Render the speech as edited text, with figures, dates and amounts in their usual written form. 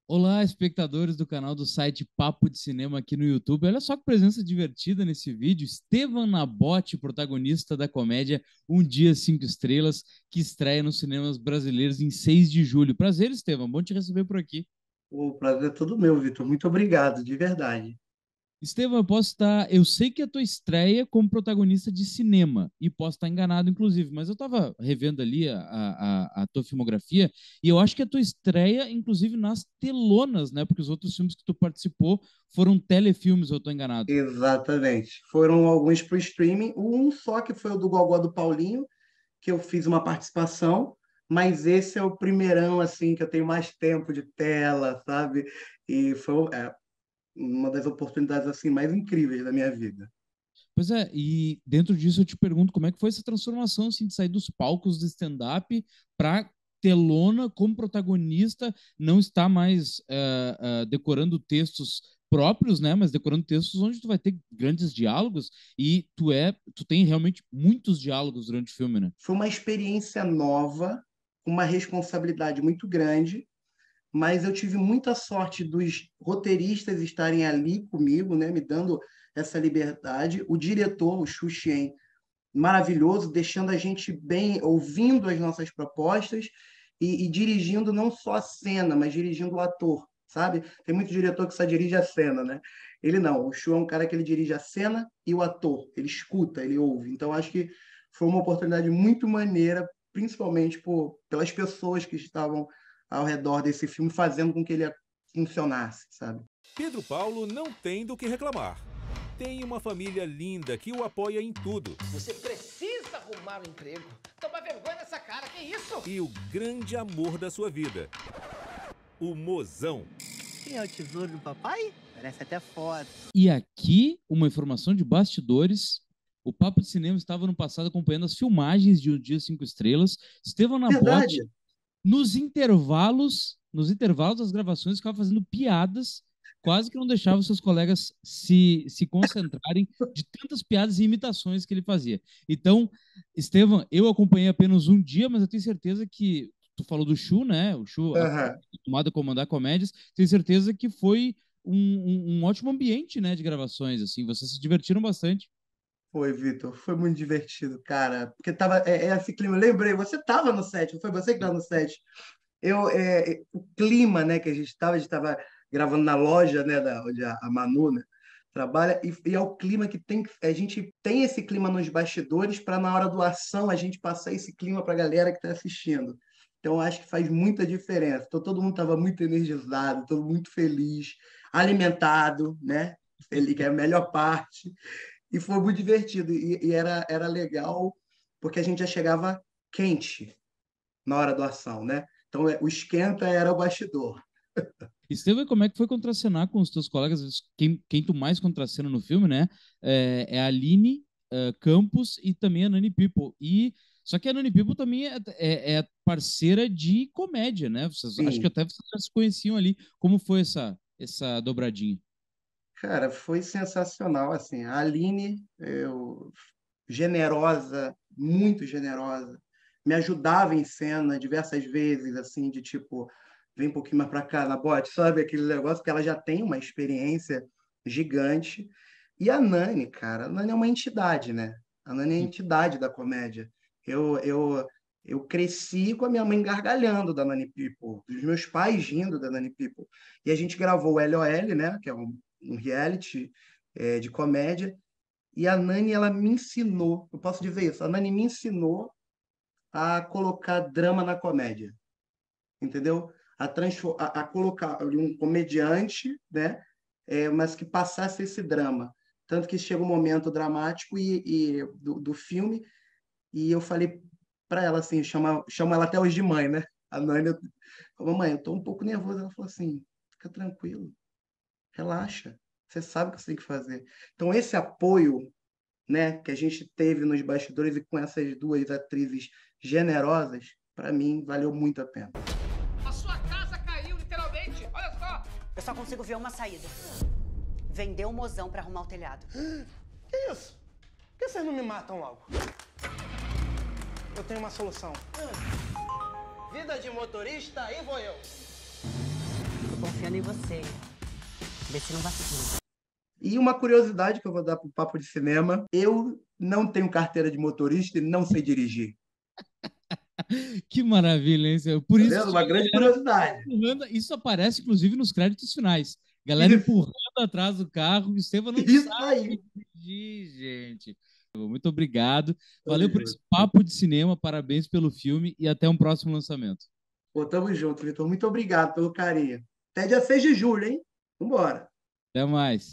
Olá, espectadores do canal do site Papo de Cinema aqui no YouTube. Olha só que presença divertida nesse vídeo. Estevan Nabote, protagonista da comédia Um Dia Cinco Estrelas, que estreia nos cinemas brasileiros em 6 de julho. Prazer, Estevan. Bom te receber por aqui. O prazer é todo meu, Vitor. Muito obrigado, de verdade. Estevam, eu posso estar. Eu sei que é a tua estreia como protagonista de cinema, e posso estar enganado, inclusive, mas eu estava revendo ali a tua filmografia, e eu acho que a tua estreia, inclusive, nas telonas, né? Porque os outros filmes que tu participou foram telefilmes, eu estou enganado. Exatamente. Foram alguns para o streaming. Um só que foi o do Gogó do Paulinho, que eu fiz uma participação, mas esse é o primeirão, assim, que eu tenho mais tempo de tela, sabe? E foi uma das oportunidades, assim, mais incríveis da minha vida. Pois é, e dentro disso eu te pergunto como é que foi essa transformação, assim, de sair dos palcos do stand-up para telona como protagonista, não está mais decorando textos próprios, né, mas decorando textos onde tu vai ter grandes diálogos e tu tem realmente muitos diálogos durante o filme, né? Foi uma experiência nova, uma responsabilidade muito grande, mas eu tive muita sorte dos roteiristas estarem ali comigo, né, me dando essa liberdade. O diretor, o Xu Xian, maravilhoso, deixando a gente bem, ouvindo as nossas propostas e dirigindo não só a cena, mas dirigindo o ator, sabe? Tem muito diretor que só dirige a cena, né? Ele não, o Xu é um cara que ele dirige a cena e o ator, ele escuta, ele ouve. Então acho que foi uma oportunidade muito maneira, principalmente pelas pessoas que estavam ao redor desse filme, fazendo com que ele funcionasse, sabe? Pedro Paulo não tem do que reclamar. Tem uma família linda que o apoia em tudo. Você precisa arrumar um emprego. Toma vergonha nessa cara, que isso? E o grande amor da sua vida, o Mozão. Quem é o tesouro do papai? Parece até foto. E aqui, uma informação de bastidores. O Papo de Cinema estava no passado acompanhando as filmagens de Um Dia Cinco Estrelas. Estevam Nabote, Verdade. nos intervalos das gravações, ficava fazendo piadas, quase que não deixava os seus colegas se concentrarem de tantas piadas e imitações que ele fazia. Então, Estevam, eu acompanhei apenas um dia, mas eu tenho certeza que tu falou do Chu, né? O Chu Aham. acostumado a comandar comédias, tenho certeza que foi um ótimo ambiente, né, de gravações, assim, vocês se divertiram bastante. Foi, Vitor. Foi muito divertido, cara. Porque tava esse clima. Eu lembrei, você estava no set, não foi você que estava no set. O clima, né, que a gente estava gravando na loja, né, onde a Manu, né, trabalha, e é o clima que a gente tem esse clima nos bastidores para na hora do ação a gente passar esse clima para a galera que está assistindo. Então acho que faz muita diferença. Então todo mundo estava muito energizado, todo muito feliz, alimentado, né? Ele que é a melhor parte. E foi muito divertido. E era legal porque a gente já chegava quente na hora da ação, né? Então, o esquenta era o bastidor. Estevam, como é que foi contracenar com os teus colegas? Quem tu mais contracena no filme, né? É a Aline Campos e também a Nani People. Só que a Nani People também é parceira de comédia, né? Acho que Sim, até vocês já se conheciam ali. Como foi essa dobradinha? cara, foi sensacional, assim. A Aline, generosa, muito generosa, me ajudava em cena diversas vezes, assim, de tipo, vem um pouquinho mais para cá na bote, sabe? Aquele negócio que ela já tem uma experiência gigante. E a Nani, cara, a Nani é uma entidade, né? A Nani é a entidade da comédia. Eu, eu, eu cresci com a minha mãe gargalhando da Nani People, os meus pais rindo da Nani People. E a gente gravou o LOL, né? Que é um reality de comédia. E a Nani, ela me ensinou, eu posso dizer isso, a Nani me ensinou a colocar drama na comédia, entendeu? A colocar ali um comediante, né? Mas que passasse esse drama. Tanto que chega um momento dramático do filme e eu falei para ela assim, chama ela até hoje de mãe, né? A Nani, eu falei, mamãe, eu tô um pouco nervosa. Ela falou assim, fica tranquilo, relaxa, você sabe o que você tem que fazer. Então, esse apoio, né, que a gente teve nos bastidores e com essas duas atrizes generosas, para mim, valeu muito a pena. A sua casa caiu, literalmente. Olha só. Eu só consigo ver uma saída. Vender o mozão pra arrumar o telhado. Que isso? Por que vocês não me matam logo? Eu tenho uma solução. Vida de motorista, aí vou eu. confiando em você. Vê se não vacila. E uma curiosidade que eu vou dar pro Papo de Cinema, eu não tenho carteira de motorista e não sei dirigir. Que maravilha, hein? Por Tá isso, vendo? Uma grande galera curiosidade. isso aparece, inclusive, nos créditos finais. Galera Isso. empurrando atrás do carro, o Estevam não Isso sabe aí. dirigir, gente. Muito obrigado. Tamo Valeu por junto. esse papo de cinema, parabéns pelo filme e até um próximo lançamento. Pô, tamo junto, Vitor. Muito obrigado pelo carinho. Até dia 6 de julho, hein? Vambora. Até mais.